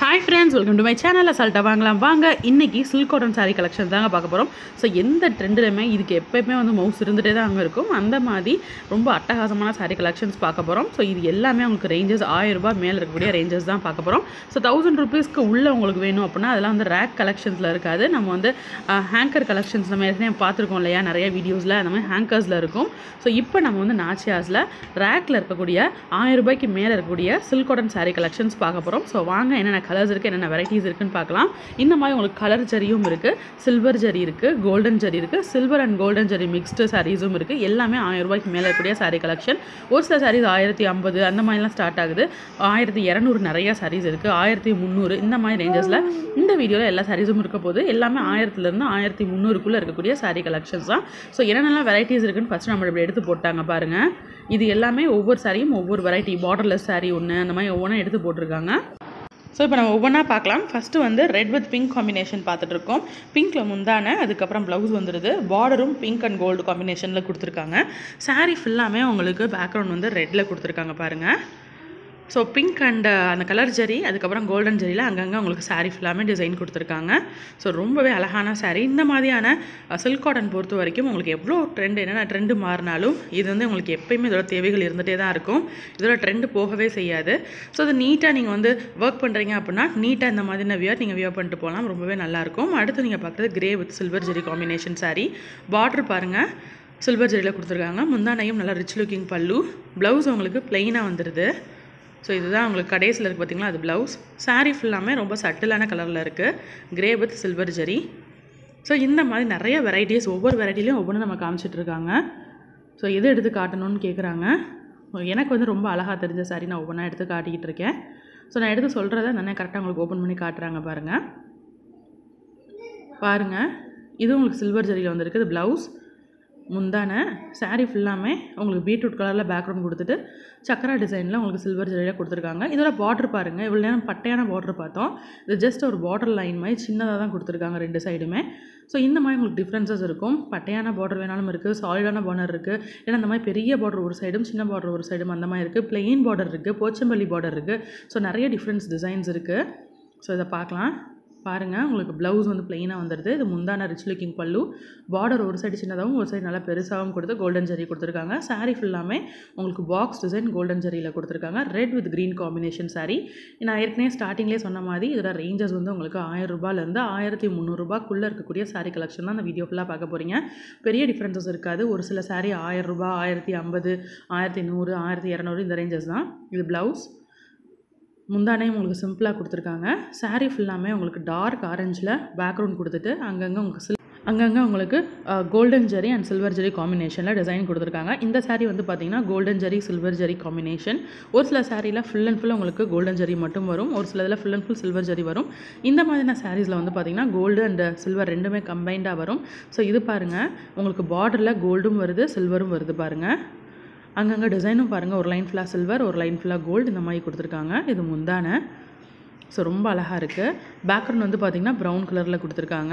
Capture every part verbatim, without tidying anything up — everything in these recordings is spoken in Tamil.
Hi friends, welcome to my channel. assaltasamaikalamvaanga. இன்னைக்கு silk cotton saree collection தாங்க பார்க்க போறோம். சோ எந்த ட்ரெண்ட்லயுமே இதுக்கு எப்பவுமே வந்து மவுஸ் இருந்துட்டே தான் அங்க இருக்கும். அந்த மாதிரி ரொம்ப அட்டகாசமான saree collections பார்க்க போறோம். சோ இது எல்லாமே உங்களுக்கு ரேஞ்சஸ் ஆயிரம் ரூபாய் மேல இருக்கக்கூடிய ரேஞ்சஸ் தான் பார்க்க போறோம். சோ ஆயிரம் ரூபாய்க்கு உள்ள உங்களுக்கு வேணும் அப்படினா அதெல்லாம் வந்து rack collectionsல இருக்காது. நம்ம வந்து ஹேங்கர் collections நம்ம ஏற்கனவே பார்த்திருக்கோம் இல்லையா நிறைய வீடியோஸ்ல அந்த மாதிரி ஹேங்கர்ஸ்ல இருக்கும். சோ இப்போ நம்ம வந்து Naachiyars rackல இருக்கக்கூடிய ஆயிரம் ரூபாய்க்கு மேல இருக்கக்கூடிய silk cotton saree collections பார்க்க போறோம். சோ வாங்க என்ன கலர்ஸ் இருக்கு என்னென்ன வெரைட்டிஸ் இருக்குன்னு பார்க்கலாம். இந்த மாதிரி உங்களுக்கு கலர் ஜரியும் இருக்கு, சில்வர் ஜரி இருக்கு, கோல்டன் ஜரி இருக்கு, silver and golden zari mixed சாரீஸும் இருக்கு. எல்லாமே ஆயிரம் ரூபாய்க்கு மேல இருக்கக்கூடிய saree கலெக்ஷன். ஒரு சில சாரீஸ் ஆயிரத்தி ஐம்பது அந்த மாதிரிலாம் ஸ்டார்ட் ஆகுது. ஆயிரத்தி இரநூறு நிறைய சாரீஸ் இருக்கு, ஆயிரத்தி முந்நூறு இந்த மாதிரி ரேஞ்சஸ்ல இந்த வீடியோல எல்லா சாரீஸும் இருக்க போது எல்லாமே ஆயிரத்துல இருந்து ஆயிரத்தி முந்நூறுக்குள்ள இருக்கக்கூடிய saree கலெக்ஷன்ஸ் தான். ஸோ என்னென்னலாம் வெரைட்டிஸ் இருக்குன்னு ஃபர்ஸ்ட் நம்ம இப்படி எடுத்து போட்டாங்க பாருங்க. இது எல்லாமே ஒவ்வொரு சாரியும் ஒவ்வொரு வெரைட்டி, பார்டர்லெஸ் சாரீ ஒன்று அந்த மாதிரி ஒவ்வொன்றா எடுத்து போட்டிருக்காங்க. ஸோ இப்போ நம்ம ஒவ்வொன்றா பார்க்கலாம். ஃபஸ்ட்டு வந்து ரெட் வித் பிங்க் காம்பினேஷன் பார்த்துட்ருக்கோம். பிங்க்கில் முந்தான, அதுக்கப்புறம் ப்ளவுஸ் வந்துடுது. பார்டரும் பிங்க் அண்ட் கோல்டு காம்பினேஷனில் கொடுத்துருக்காங்க. சாரீ ஃபுல்லாமே உங்களுக்கு பேக்ரவுண்ட் வந்து ரெட்டில் கொடுத்துருக்காங்க பாருங்கள். ஸோ பிங்க் அண்ட் அந்த கலர் ஜரி, அதுக்கப்புறம் கோல்டன் ஜரியில் அங்கங்கே உங்களுக்கு சாரீ ஃபுல்லாமே டிசைன் கொடுத்துருக்காங்க. ஸோ ரொம்பவே அழகான சாரீ. இந்த மாதிரியான சில்க் காட்டன் பொறுத்த வரைக்கும் உங்களுக்கு எவ்வளோ ட்ரெண்ட் என்னென்ன ட்ரெண்டு மாறினாலும் இது வந்து உங்களுக்கு எப்போயுமே இதோட தேவைகள் இருந்துகிட்டே தான் இருக்கும். இதோட ட்ரெண்டு போகவே செய்யாது. ஸோ அது நீட்டாக நீங்கள் வந்து ஒர்க் பண்ணுறீங்க அப்படின்னா நீட்டாக இந்த மாதிரியான வியர் நீங்கள் வியர் பண்ணிட்டு போகலாம். ரொம்பவே நல்லாயிருக்கும். அடுத்து நீங்கள் பார்க்குறது grey with silver zari combination sari. Border பாருங்கள், சில்வர் ஜரியில் கொடுத்துருக்காங்க. முந்தானையும் நல்லா ரிச் லுக்கிங் பல்லு. ப்ளவுஸ் உங்களுக்கு ப்ளெயினாக வந்துடுது. ஸோ இதுதான் உங்களுக்கு கடைசியில் இருக்குது பார்த்திங்களா, அது ப்ளவுஸ். சாரீ ஃபுல்லாமே ரொம்ப சட்டிலான கலரில் இருக்குது, grey with silver zari. So இந்த மாதிரி நிறைய வெரைட்டிஸ், ஒவ்வொரு வெரைட்டிலையும் ஒவ்வொன்று நம்ம காமிச்சிட்ருக்காங்க. ஸோ எது எடுத்து காட்டணும்னு கேட்குறாங்க. எனக்கு வந்து ரொம்ப அழகாக தெரிஞ்ச சாரீ நான் ஒவ்வொன்றா எடுத்து காட்டிக்கிட்டு இருக்கேன். ஸோ நான் எடுத்து சொல்கிறத நானே கரெக்டாக உங்களுக்கு ஓப்பன் பண்ணி காட்டுறாங்க பாருங்கள். பாருங்கள், இது உங்களுக்கு சில்வர் ஜரியில் வந்துருக்கு. இது ப்ளவுஸ், முந்தான. சாரீ ஃபுல்லாமே உங்களுக்கு பீட்ரூட் கலரில் பேக்ரவுண்ட் கொடுத்துட்டு சக்கரா டிசைனில் உங்களுக்கு சில்வர் ஜரியில் கொடுத்துருக்காங்க. இதோட பார்டர் பாருங்கள், இவ்வளோ நேரம் பட்டையான பார்டர் பார்த்தோம். இது ஜஸ்ட் ஒரு பார்டர் லைன் மாதிரி சின்னதாக தான் கொடுத்துருக்காங்க ரெண்டு சைடுமே. ஸோ இந்த மாதிரி உங்களுக்கு டிஃப்ரென்சஸ் இருக்கும். பட்டையான பார்டர் வேணாலும் இருக்குது, சாலிடான பார்டர் இருக்குது, ஏன்னா இந்த மாதிரி பெரிய பார்டர் ஒரு சைடும் சின்ன பார்டர் ஒரு சைடும் அந்த மாதிரி இருக்குது. பிளெயின் பார்டர் இருக்குது, போச்சம்பள்ளி பார்டர் இருக்குது. ஸோ நிறைய டிஃப்ரென்ஸ் டிசைன்ஸ் இருக்குது. ஸோ இதை பார்க்கலாம் பாருங்கள். உங்களுக்கு ப்ளவுஸ் வந்து ப்ளெயினாக வந்துடுது. இது முந்தான ரிச் லுக்கிங் பல்லு. பார்டர் ஒரு சைடு சின்னதாகவும் ஒரு சைடு நல்லா பெருசாகவும் கொடுத்து கோல்டன் ஜரி கொடுத்துருக்காங்க. சாரீ ஃபுல்லாமே உங்களுக்கு பாக்ஸ் டிசைன் கோல்டன் ஜரியில் கொடுத்துருக்காங்க. Red with green combination sari. நான் ஏற்கனவே ஸ்டார்டிங்லேயே சொன்ன மாதிரி இதோட ரேஞ்சஸ் வந்து உங்களுக்கு ஆயிரம் ரூபாயிலேருந்து ஆயிரத்தி முந்நூறுரூபாக்குள்ளே இருக்கக்கூடிய சாரீ கலெக்ஷன் தான் அந்த வீடியோ ஃபுல்லாக பார்க்க போகிறீங்க. பெரிய டிஃப்ரென்சஸ் இருக்காது. ஒரு சில சாரீ ஆயிரம் ரூபா, ஆயிரத்தி ஐம்பது, ஆயிரத்தி நூறு, ஆயிரத்தி இரநூறு இந்த ரேஞ்சஸ் தான். இது ப்ளவுஸ். முந்தானையும் உங்களுக்கு சிம்பிளாக கொடுத்துருக்காங்க. சாரீ ஃபுல்லாமே உங்களுக்கு டார்க் ஆரஞ்சில் பேக்ரவுண்ட் கொடுத்துட்டு அங்கங்கே உங்களுக்கு சில் அங்கங்கே உங்களுக்கு golden zari and silver zari காம்பினேஷனில் டிசைன் கொடுத்துருக்காங்க. இந்த சாரீ வந்து பார்த்திங்கன்னா golden zari silver zari combination. ஒரு சில சாரியில் ஃபுல் அண்ட் ஃபுல் உங்களுக்கு கோல்டன் ஜரி மட்டும் வரும், ஒரு சில இதில் full and full silver zari வரும். இந்த மாதிரியான சாரீஸில் வந்து பார்த்திங்கன்னா கோல்டு அண்ட் சில்வர் ரெண்டுமே கம்பைண்டாக வரும். ஸோ இது பாருங்கள், உங்களுக்கு பார்டரில் கோல்டும் வருது, சில்வரும் வருது பாருங்கள். அங்கங்கே டிசைனும் பாருங்கள், ஒரு லைன் ஃபுல்லாக சில்வர், ஒரு லைன் ஃபுல்லாக கோல்டு இந்த மாதிரி கொடுத்துருக்காங்க. இது முந்தான. ஸோ ரொம்ப அழகாக இருக்குது. பேக்ரவுண்ட் வந்து பார்த்திங்கன்னா ப்ரௌன் கலரில் கொடுத்துருக்காங்க.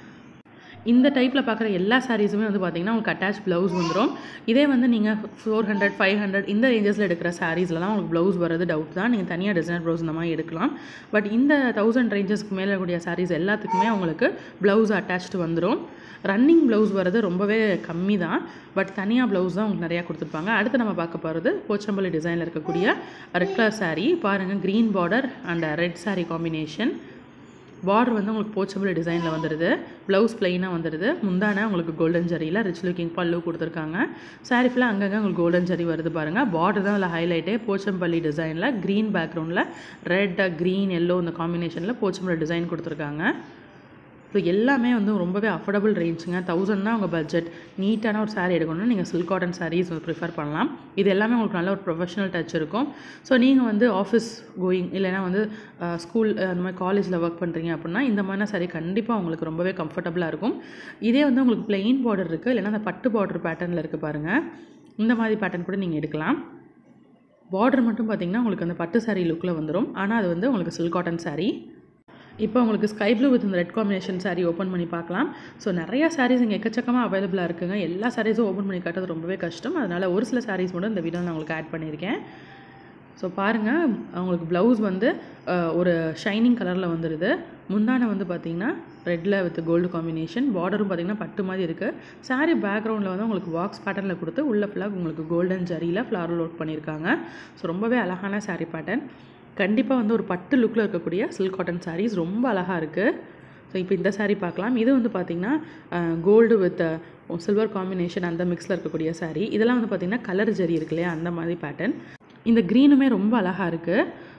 இந்த டைப்பில் பார்க்குற எல்லா சாரீஸுமே வந்து பார்த்திங்கன்னா உங்களுக்கு அட்டாச் ப்ளவுஸ் வந்துடும். இதே வந்து நீங்கள் ஃபோர் ஹண்ட்ரட் ஃபைவ் ஹண்ட்ரட் இந்த ரேஞ்சஸில் எடுக்கிற சாரீஸ்லாம் உங்களுக்கு ப்ளவுஸ் வரது டவுட் தான். நீங்கள் தனியாக டிசைனர் ப்ளவுஸ் இந்த மாதிரி எடுக்கலாம். பட் இந்த தௌசண்ட் ரேஞ்சஸ்க்கு மேலே இருக்கக்கூடிய சாரீஸ் எல்லாத்துக்குமே உங்களுக்கு ப்ளவுஸ் அட்டாச்டு வந்துடும். ரன்னிங் ப்ளவுஸ் வரது ரொம்பவே கம்மி தான், பட் தனியாக ப்ளவுஸ் தான் உங்களுக்கு நிறையா கொடுத்துருப்பாங்க. அடுத்து நம்ம பார்க்க போகிறது போச்சம்பள்ளி டிசைனில் இருக்கக்கூடிய ரெட் கலர் சாரீ. பாருங்கள், green border and red sari combination. Border வந்து உங்களுக்கு போச்சம்பள்ளி டிசைனில் வந்துடுது. ப்ளவுஸ் ப்ளெயினாக வந்துடுது. முந்தான உங்களுக்கு கோல்டன் ஜரியில் ரிச் லுக்கிங் பல்லு கொடுத்துருக்காங்க. சாரீ ஃபுல்லாக அங்கங்கே உங்களுக்கு கோல்டன் ஜரி வருது பாருங்கள். பார்டர் தான் அதில் ஹைலைட்டே. போச்சம்பள்ளி டிசைனில் க்ரீன் பேக்ரவுண்டில் ரெட், க்ரீன், எல்லோ இந்த காம்பினேஷனில் போச்சம்பள்ளி டிசைன் கொடுத்துருக்காங்க. ஸோ எல்லாமே வந்து ரொம்பவே அஃபோர்டபுள் ரேஞ்சுங்க. தௌசண்ட் தான் உங்கள் பட்ஜெட். நீட்டான ஒரு சாரீ எடுக்கணும்னா நீங்கள் சில்க் காட்டன் சாரீஸ் ப்ரிஃபர் பண்ணலாம். இது எல்லாமே உங்களுக்கு நல்ல ஒரு ப்ரொஃபஷனல் டச் இருக்கும். ஸோ நீங்கள் வந்து ஆஃபீஸ் கோயிங் இல்லைனா வந்து ஸ்கூல் அந்த மாதிரி காலேஜில் ஒர்க் பண்ணுறீங்க அப்படின்னா இந்த மாதிரினா சாரீ கண்டிப்பாக உங்களுக்கு ரொம்பவே கம்ஃபர்டபுளாக இருக்கும். இதே வந்து உங்களுக்கு பிளெயின் பார்டர் இருக்குது, இல்லைனா அந்த பட்டு பார்டர் பேட்டர்னில் இருக்குது பாருங்கள். இந்த மாதிரி பேட்டர்ன் கூட நீங்கள் எடுக்கலாம். பார்டர் மட்டும் பார்த்திங்கன்னா உங்களுக்கு அந்த பட்டு சாரீ லுக்கில் வந்துடும். ஆனால் அது வந்து உங்களுக்கு சில்க் காட்டன் சாரீ. இப்போ உங்களுக்கு ஸ்கை ப்ளூ வித் இந்த ரெட் காம்பினேஷன் சாரீ ஓப்பன் பண்ணி பார்க்கலாம். ஸோ நிறையா சாரீஸ் இங்கே எக்கச்சக்கமாக அவைலபிளாக இருக்குங்க. எல்லா சாரீஸும் ஓப்பன் பண்ணி காட்டுறது ரொம்பவே கஷ்டம். அதனால் ஒரு சில சாரீஸ் மட்டும் இந்த வீடியோ நான் உங்களுக்கு ஆட் பண்ணியிருக்கேன். ஸோ பாருங்கள், அவங்களுக்கு ப்ளவுஸ் வந்து ஒரு ஷைனிங் கலரில் வந்துடுது. முந்தானை வந்து பார்த்திங்கன்னா ரெட்டில் வித் கோல்டு காம்பினேஷன். பார்டரும் பார்த்திங்கன்னா பட்டு மாதிரி இருக்குது. சாரீ பேக்ரவுண்டில் வந்து உங்களுக்கு பாக்ஸ் பேட்டர்னில் கொடுத்து உள்ள ஃபுல்லாக உங்களுக்கு கோல்டன் ஜரியில் ஃப்ளாரல் ஒர்க் பண்ணியிருக்காங்க. ஸோ ரொம்பவே அழகான சாரீ பேட்டர்ன். கண்டிப்பாக வந்து ஒரு பட்டு லுக்கில் இருக்கக்கூடிய சில்க் காட்டன் சாரீஸ் ரொம்ப அழகாக இருக்குது. ஸோ இப்போ இந்த சாரீ பார்க்கலாம். இது வந்து பார்த்திங்கன்னா கோல்டு வித் சில்வர் காம்பினேஷன் அந்த மிக்ஸில் இருக்கக்கூடிய சாரீ. இதெல்லாம் வந்து பார்த்திங்கன்னா கலர் ஜரி இருக்கு இல்லையா, அந்த மாதிரி பேட்டர்ன். இந்த க்ரீனுமே ரொம்ப அழகாக இருக்குது.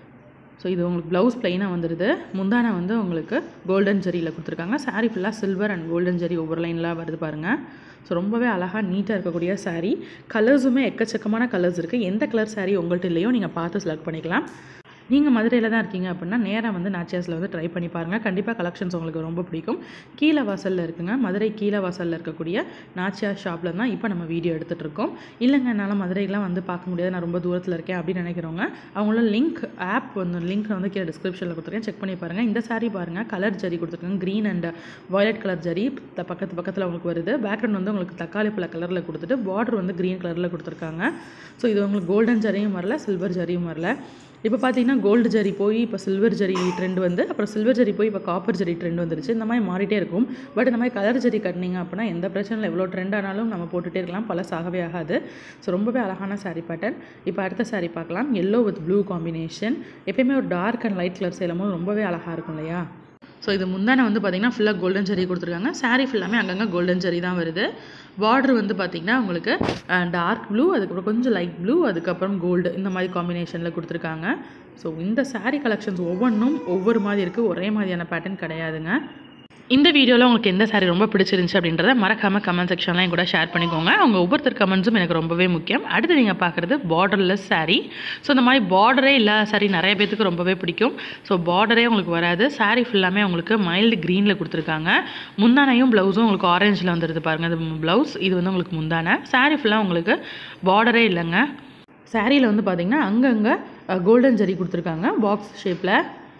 ஸோ இது உங்களுக்கு ப்ளவுஸ் ப்ளைனாக வந்துடுது. முந்தானை வந்து உங்களுக்கு கோல்டன் ஜரியில் கொடுத்துருக்காங்க. சாரீ ஃபுல்லாக சில்வர் அண்ட் கோல்டன் ஜரி ஒவ்வொரு லைன்லாம் வருது பாருங்கள். ஸோ ரொம்பவே அழகாக நீட்டாக இருக்கக்கூடிய சாரீ. கலர்ஸுமே எக்கச்சக்கமான கலர்ஸ் இருக்குது. எந்த கலர் சாரீ உங்கள்கிட்ட இல்லையோ நீங்கள் பார்த்து செலக்ட் பண்ணிக்கலாம். நீங்கள் மதுரையில் தான் இருக்கீங்க அப்படின்னா நேராக வந்து நாச்சியார்ஸில் வந்து ட்ரை பண்ணி பாருங்கள். கண்டிப்பாக கலெக்ஷன்ஸ் உங்களுக்கு ரொம்ப பிடிக்கும். கீழே வாசலில் இருக்குங்க, மதுரை கீழே வாசலில் இருக்கக்கூடிய நாச்சியார் ஷாப்பில் தான் இப்போ நம்ம வீடியோ எடுத்துகிட்டு இருக்கோம். இல்லைங்க என்னால் மதுரைக்கெலாம் வந்து பார்க்க முடியாது, நான் ரொம்ப தூரத்தில் இருக்கேன் அப்படின்னு நினைக்கிறவங்க அவங்களோட லிங்க் ஆப் வந்து லிங்க் வந்து கீழே டிஸ்கிரிப்ஷனில் கொடுத்துருக்கேன், செக் பண்ணி பாருங்கள். இந்த சாரீ பாருங்கள், கலர் ஜரி கொடுத்துருக்காங்க. Green and violet colour zari பக்கத்து பக்கத்தில் உங்களுக்கு வருது. பேக்ரவுண்ட் வந்து உங்களுக்கு தக்காளி பழ கலரில் கொடுத்துட்டு பார்டர் வந்து க்ரீன் கலரில் கொடுத்துருக்காங்க. ஸோ இது உங்களுக்கு கோல்டன் ஜரியும் வரல, சில்வர் ஜரியும் வரல. இப்போ பார்த்தீங்கன்னா கோல்டு ஜரி போய் இப்போ சில்வர் ஜரி ட்ரெண்ட் வந்து, அப்புறம் சில்வர் ஜரி போய் இப்போ காப்பர் ஜரி ட்ரெண்ட் வந்துருச்சு. இந்த மாதிரி மாறிட்டே இருக்கும். பட் இந்த மாதிரி கலர் ஜரி கட்டினீங்க அப்படின்னா எந்த பிரச்சனையும் எவ்வளோ ட்ரெண்ட் ஆனாலும் நம்ம போட்டுகிட்டே இருக்கலாம், பல சாகவே ஆகாது. ஸோ ரொம்பவே அழகான சாரீ பேட்டர்ன். இப்போ அடுத்த சாரீ பார்க்கலாம். Yellow with blue combination. எப்பயுமே ஒரு டார்க் அண்ட் லைட் கலர் சேலும் போது ரொம்பவே அழகாக இருக்கும் இல்லையா. ஸோ இது முந்தானை வந்து பார்த்திங்கன்னா ஃபுல்லாக கோல்டன் ஜரி கொடுத்துருக்காங்க. சாரீ ஃபுல்லாமே அங்கங்கே கோல்டன் ஜரி தான் வருது. பார்டர் வந்து பார்த்திங்கன்னா உங்களுக்கு டார்க் ப்ளூ, அதுக்கப்புறம் கொஞ்சம் லைட் ப்ளூ, அதுக்கப்புறம் கோல்டு, இந்த மாதிரி காம்பினேஷனில் கொடுத்துருக்காங்க. ஸோ இந்த சாரீ கலெக்ஷன்ஸ் ஒவ்வொன்றும் ஒவ்வொரு மாதிரி இருக்குது, ஒரே மாதிரியான பேட்டர்ன் கிடையாதுங்க. இந்த வீடியோவில் உங்களுக்கு எந்த சாரீ ரொம்ப பிடிச்சிருந்துச்சு அப்படின்றத மறக்காமல் கமெண்ட் செக்ஷன்லாம் கூட ஷேர் பண்ணிக்கோங்க. அவங்க ஒவ்வொருத்தர் கமெண்ட்ஸும் எனக்கு ரொம்பவே முக்கியம். அடுத்து நீங்கள் பார்க்குறது பார்டர்லெஸ் சாரீ. ஸோ இந்த மாதிரி பார்டரே இல்லாத சாரீ நிறைய பேத்துக்கு ரொம்பவே பிடிக்கும். ஸோ பார்டரே உங்களுக்கு வராது. சாரீ ஃபுல்லாமே உங்களுக்கு மைல்டு க்ரீனில் கொடுத்துருக்காங்க. முந்தானையும் ப்ளவுஸும் உங்களுக்கு ஆரஞ்சில் வந்துடுது பாருங்கள். இது ப்ளவுஸ், இது வந்து உங்களுக்கு முந்தானை. சாரீ ஃபுல்லாக உங்களுக்கு பார்டரே இல்லைங்க. சாரியில் வந்து பார்த்திங்கன்னா அங்கங்கே கோல்டன் ஜரி கொடுத்துருக்காங்க பாக்ஸ் ஷேப்பில்.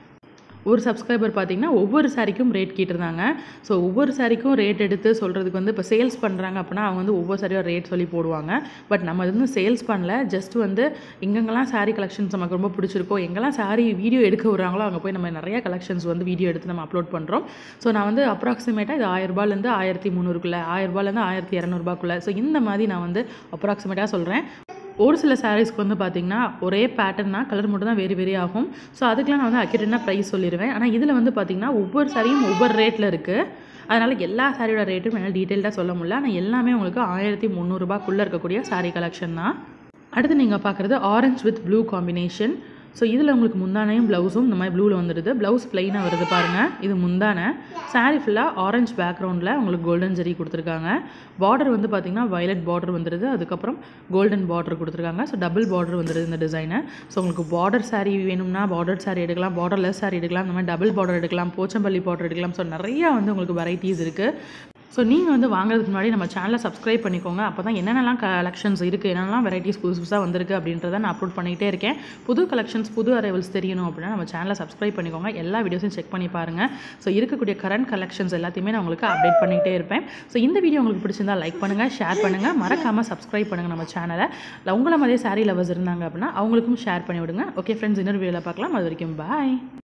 ஒரு சப்ஸ்கிரைபர் பார்த்திங்கன்னா ஒவ்வொரு சாரிக்கும் ரேட் கேட்டிருந்தாங்க. ஸோ ஒவ்வொரு சாரிக்கும் ரேட் எடுத்து சொல்கிறதுக்கு வந்து இப்போ சேல்ஸ் பண்ணுறாங்க அப்படின்னா அவங்க வந்து ஒவ்வொரு சாரியும் ரேட் சொல்லி போடுவாங்க. பட் நம்ம வந்து சேல்ஸ் பண்ணல, ஜஸ்ட் வந்து எங்கெங்கெல்லாம் சாரீ கலெக்ஷன்ஸ் நமக்கு ரொம்ப பிடிச்சிருக்கோ, எங்கெல்லாம் சாரீ வீடியோ எடுக்க விட்றாங்களோ அங்கே போய் நம்ம நிறைய கலெக்ஷன்ஸ் வந்து வீடியோ எடுத்து நம்ம அப்லோட் பண்ணுறோம். ஸோ நான் வந்து அப்ராக்சிமேட்டாக இது ஆயிரரூபாலேருந்து ஆயிரத்தி முந்நூறுக்குள்ளே, ஆயிரரூபாலேருந்து ஆயிரத்தி இரநூறுபாக்குள்ளே, ஸோ இந்த மாதிரி நான் வந்து அப்ராக்சிமேட்டாக சொல்கிறேன். ஒரு சில சாரீஸ்க்கு வந்து பார்த்திங்கன்னா ஒரே பேட்டர்னா கலர் மட்டும் தான் வேறு வேறு ஆகும். ஸோ அதுக்கெலாம் நான் வந்து அக்யூரேட்டாக ப்ரைஸ் சொல்லிடுவேன். ஆனால் இதில் வந்து பார்த்திங்கன்னா ஒவ்வொரு சாரியும் ஒவ்வொரு ரேட்டில் இருக்குது. அதனால் எல்லா சாரியோட ரேட்டும் என்னால் டீட்டெயில்டாக சொல்ல முடியல. ஆனால் எல்லாமே உங்களுக்கு ஆயிரத்தி முந்நூறுபாக்குள்ளே இருக்கக்கூடிய சாரீ கலெக்ஷன் தான். அடுத்து நீங்கள் பார்க்குறது orange with blue combination. So இதில் உங்களுக்கு முந்தானையும் ப்ளவுஸும் இந்த மாதிரி ப்ளூவில் வந்துடுது. ப்ளவுஸ் ப்ளைனாக வருது பாருங்கள். இது முந்தானை. சாரீ ஃபுல்லாக ஆரஞ்ச் பேக்ரவுண்டில் உங்களுக்கு கோல்டன் ஜரி கொடுத்துருக்காங்க. பார்டர் வந்து பார்த்திங்கன்னா வயலட் பார்டர் வந்துடுது, அதுக்கப்புறம் கோல்டன் பார்டர் கொடுத்துருக்காங்க. ஸோ டபுள் பார்டர் வந்துடுது இந்த டிசைனை. ஸோ உங்களுக்கு பார்டர் சாரீ வேணும்னா பார்டர் சாரீ எடுக்கலாம், பார்டர்லெஸ் சாரீ எடுக்கலாம், இந்த மாதிரி டபுள் பார்டர் எடுக்கலாம், போச்சம்பள்ளி பார்டர் எடுக்கலாம். ஸோ நிறையா வந்து உங்களுக்கு வெரைட்டிஸ் இருக்குது. ஸோ நீங்கள் வந்து வாங்குறதுக்கு முன்னாடி நம்ம சேனலை சப்ஸ்கிரைப் பண்ணிக்கோங்க. அப்போ தான் என்னென்னலாம் கலெக்ஷன்ஸ் இருக்குது, என்னென்னலாம் வெரைட்டிஸ் புதுசு புதுசாக வந்திருக்கு அப்படின்றத நான் அப்லோட் பண்ணிகிட்டே இருக்கேன். புது கலெக்ஷன்ஸ், புது அரைவல்ஸ் தெரியணும் அப்படின்னா நம்ம சேனலை சப்ஸ்கிரைப் பண்ணிக்கோங்க. எல்லா வீடியோஸையும் செக் பண்ணி பாருங்கள். ஸோ இருக்கக்கூடிய கரண்ட் கலெக்ஷன்ஸ் எல்லாத்தையுமே நான் உங்களுக்கு அப்டேட் பண்ணிகிட்டே இருப்பேன். ஸோ இந்த வீடியோ உங்களுக்கு பிடிச்சிருந்தால் லைக் பண்ணுங்கள், ஷேர் பண்ணுங்கள், மறக்காமல் சப்ஸ்கிரைப் பண்ணுங்கள் நம்ம சேனலை. உங்களை மாதிரியே சாரீ லவர்ஸ் இருந்தாங்க அப்படின்னா அவங்களுக்கும் ஷேர் பண்ணி விடுங்க. ஓகே ஃப்ரெண்ட்ஸ், இன்னொரு வீடியோவில் பார்க்கலாம். அது வரைக்கும் பாய்.